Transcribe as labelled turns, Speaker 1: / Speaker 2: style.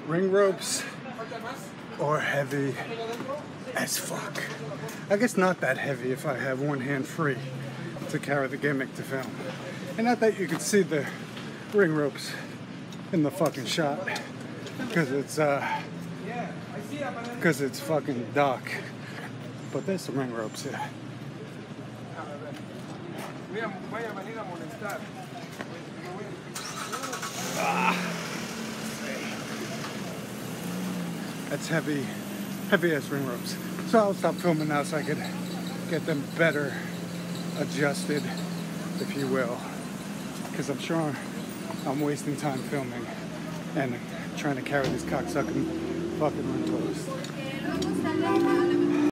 Speaker 1: ring ropes are heavy as fuck. I guess not that heavy if I have one hand free to carry the gimmick to film. And not that you can see the ring ropes in the fucking shot, because it's fucking dark. But there's some ring ropes here. That's heavy ass ring ropes. So I'll stop filming now so I could get them better adjusted, if you will. Because I'm sure I'm wasting time filming and trying to carry this cocksucking fucking ring toast.